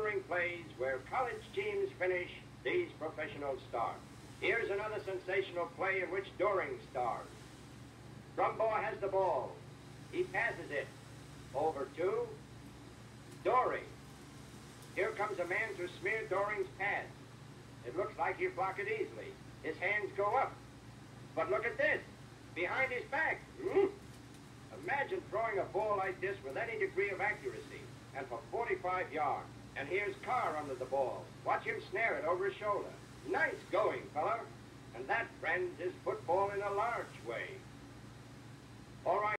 enduring plays where college teams finish, these professionals start. Here's another sensational play in which Doring stars. Brumbaugh has the ball. He passes it. Over to Doring. Here comes a man to smear Doring's pass. It looks like he'll block it easily. His hands go up. But look at this. Behind his back. Imagine throwing a ball like this with any degree of accuracy, and for 45 yards. And here's Carr under the ball. Watch him snare it over his shoulder. Nice going, fella. And that, friends, is football in a large way. All right.